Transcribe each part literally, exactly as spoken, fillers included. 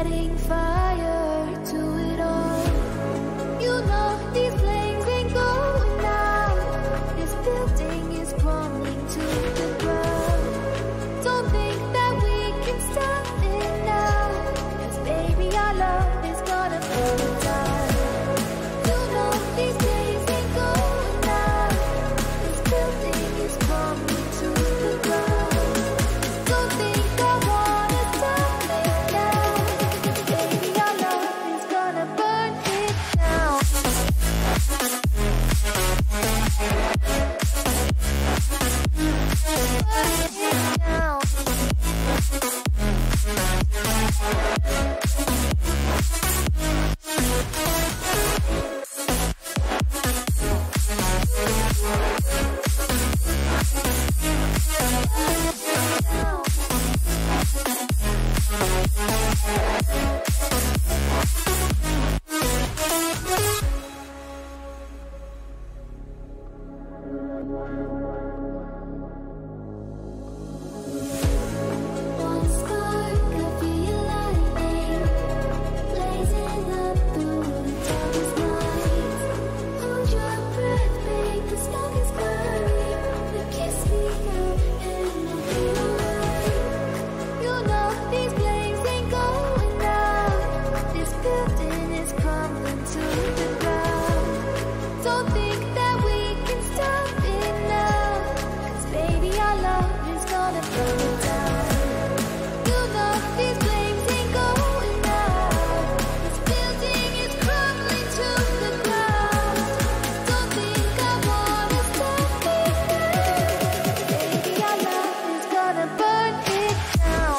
setting fire to it all. You know these flames ain't going out. This building is crumbling to the ground. Don't think that we can stop it now, 'cause baby our love is gonna burn it down. You know these flames ain't going out. This building is crumbling to the ground. Don't think I wanna stop it now, baby our love is gonna burn it down. Burn it down. One spark of your lightning, blazing up through the darkest night. Hold your breath, babe, the smoke is burning. Now kiss me now, and I'll be alright. You know these flames ain't going out. This building is crumbling to the ground. Don't think that we can stop it now, 'cause baby our love is gonna burn it down. You know these flames ain't going out. This building is crumbling to the ground. Don't think I wanna stop it now, baby our love is gonna burn it down.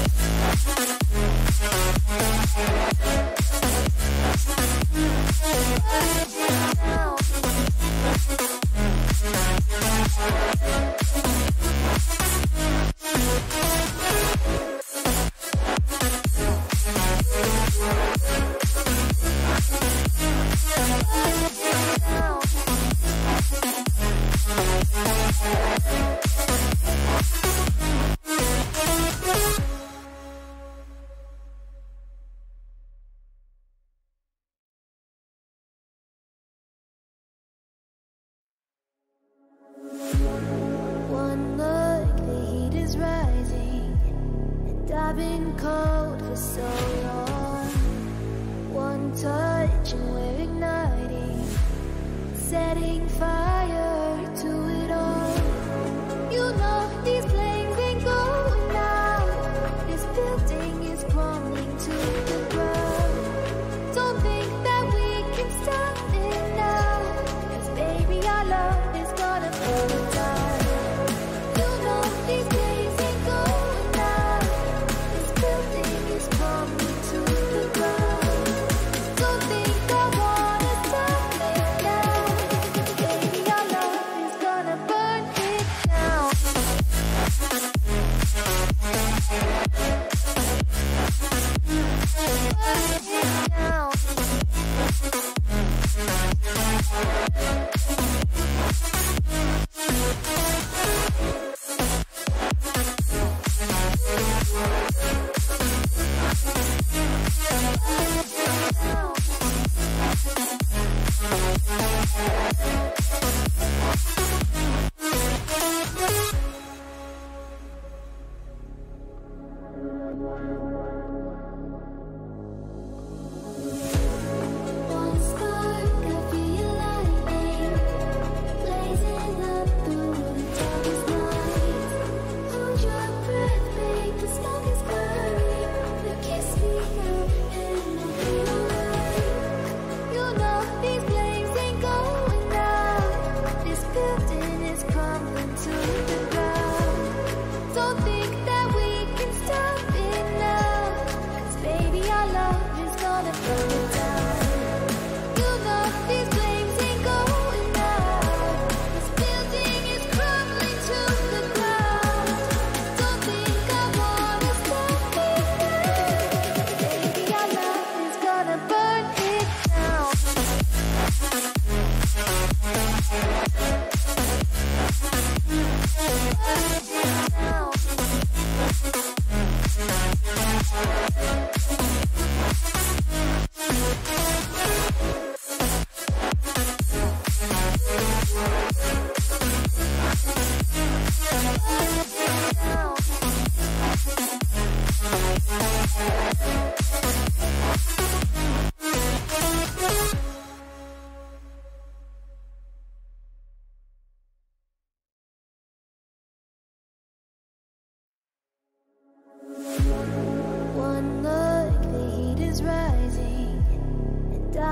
Burn it down. One look, the heat is rising, and I've been cold for so long. One touch and we're igniting, setting fire to it all. You know these flames ain't going out. This building is crumbling to the ground. Don't think that we can stop it now, 'cause baby our love is gonna burn it down. You know these flames ain't going out. This building is crumbling to the ground. Don't think I wanna stop it now, baby our love is gonna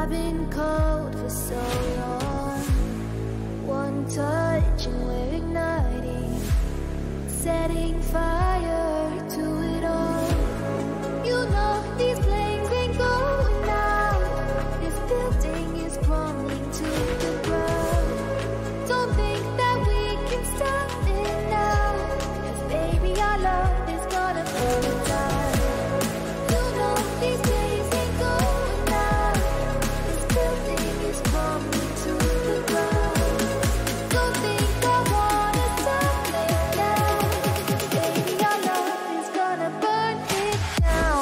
I've been cold for so long. One touch and we're igniting, setting fire to it all. You know these flames ain't going out. This building is crumbling to the ground. Don't think that we can stop it now, 'cause baby our love is gonna burn it down. You know these days ain't going out. This building is crumbling to the ground. Don't think I wanna stop it now, 'cause baby our love is gonna burn it down.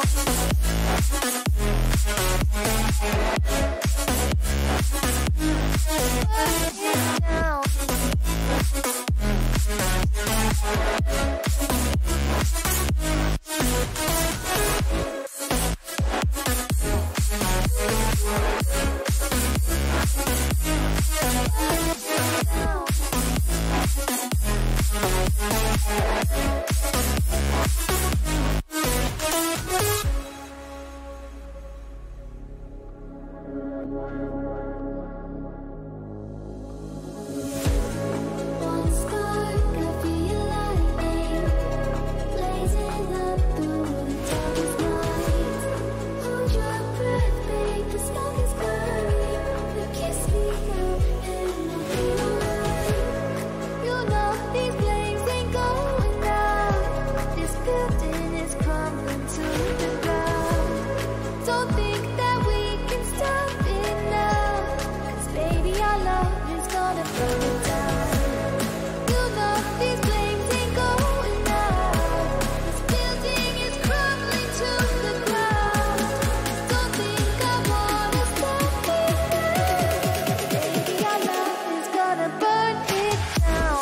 One spark of your lightning, blazing up through the darkest night. Hold your breath, babe, the smoke is burning. You kiss me now, and I'll be alright. You know these flames ain't going out. This building is crumbling to the ground. Don't think that we can stop it now, 'cause baby our love is gonna burn it down. You know these flames ain't going out. This building is crumbling to the ground. Don't think I wanna stop it now. Baby our love is gonna burn it down.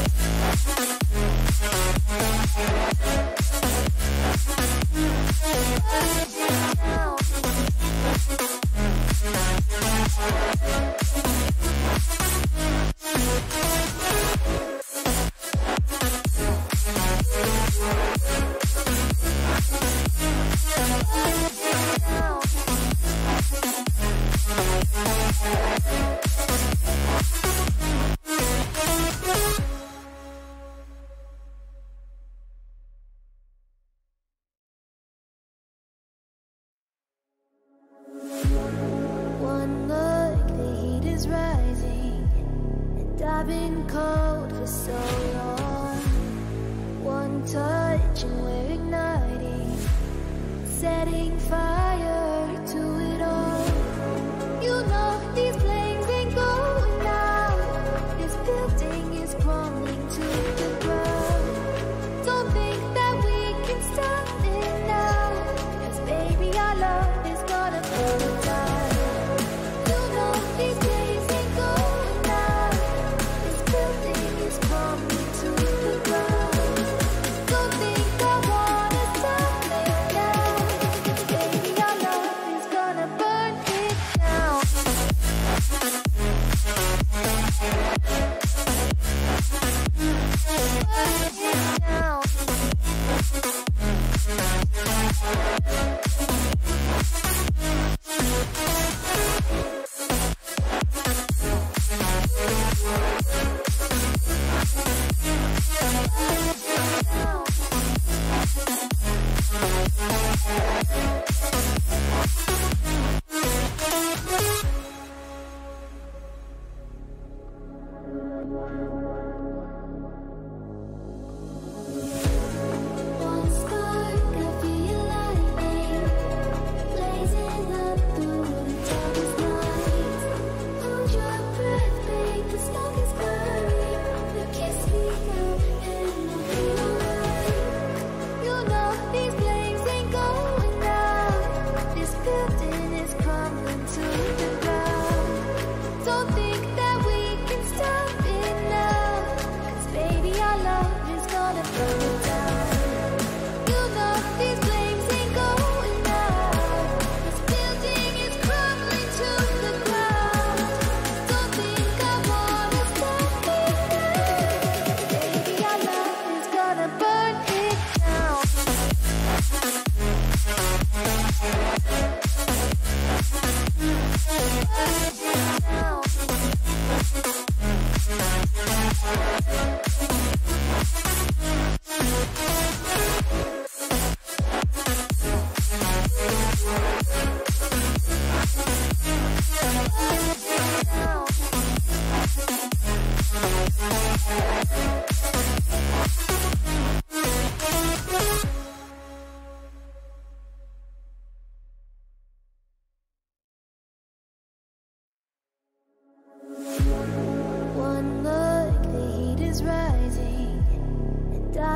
One look, the heat is rising, and I've been cold for so long. One touch and we're igniting, setting fire to it all. You know these flames ain't going out. This building is crumbling to the ground. Don't think that we can stop it now, 'cause baby our love is gonna burn it down. You know these days ain't going out. This building is crumbling to the ground. Don't think I wanna stop it now, 'cause baby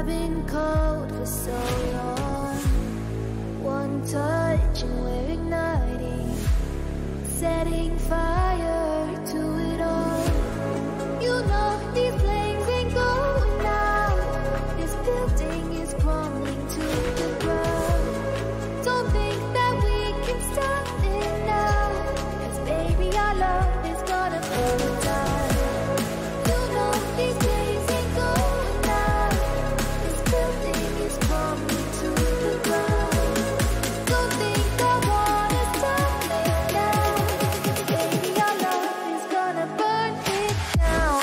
I've been cold for so long. One touch and we're igniting, setting fire to it all. You know these flames ain't going out. This building is crumbling to the ground. Don't think that we can stop it now, 'cause baby our love is gonna burn it down. You know these flames ain't going out. This building is crumbling to the ground. Don't think I wanna stop it now, 'cause baby our love is gonna burn it down.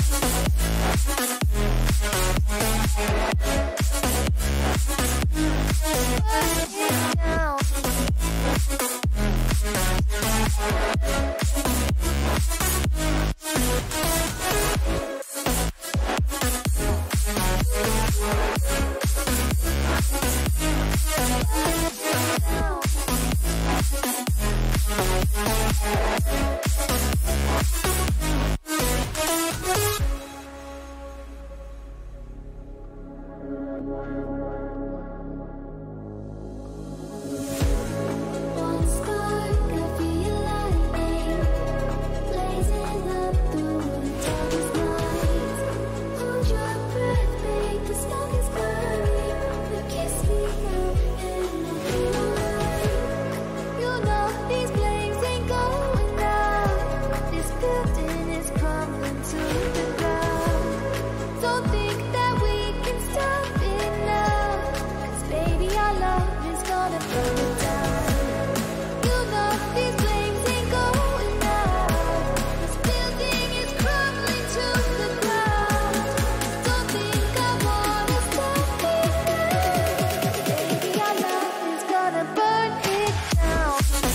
One spark of your lightning, blazing up through the darkest night. Hold your breath, make the smoke is burning. You kiss me now and I'll be alright. You know these flames ain't going out. This building is crumbling to the ground. Don't think that we can stop it now, 'cause baby our love is gonna burn it down. You know these flames ain't going out. This building is crumbling to the ground. Don't think I wanna stop it now, 'cause baby our love is gonna burn it down.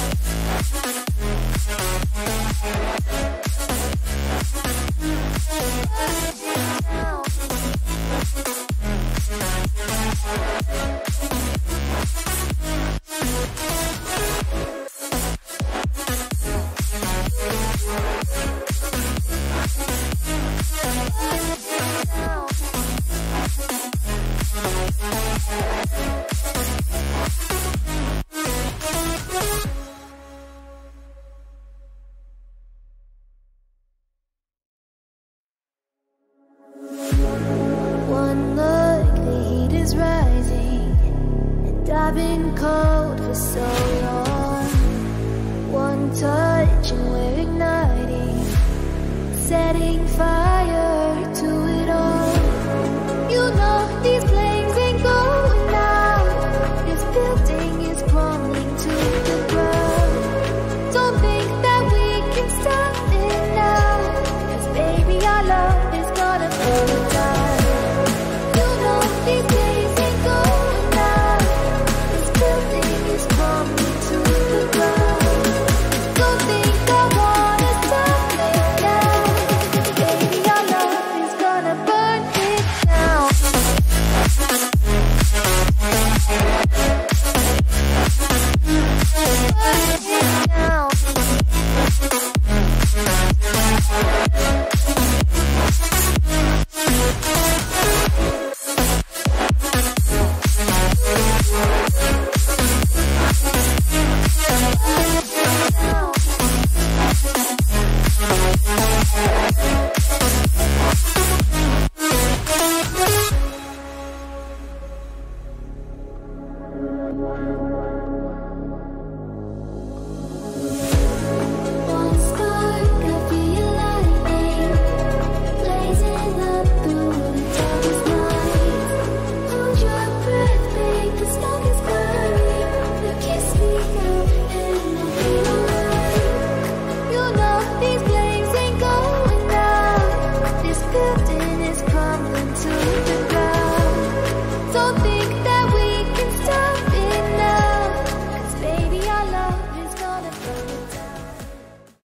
One look, the heat is rising, and I've been cold for so long. One touch and we're igniting, setting fire to it all. You know these flames ain't going out. This building is crumbling to the ground. Don't think that we can stop it now, 'cause baby our love is gonna burn it down. You know these flames ain't going out. This building is crumbling to the ground. Don't think I wanna stop it now, 'cause baby our love is gonna burn it down. One spark of your lightning, blazing up through the darkest night. Hold your breath, make the smoke is burning. You kiss me now and I'll be alright. You know these flames ain't going out. This building is crumbling to the ground. Don't think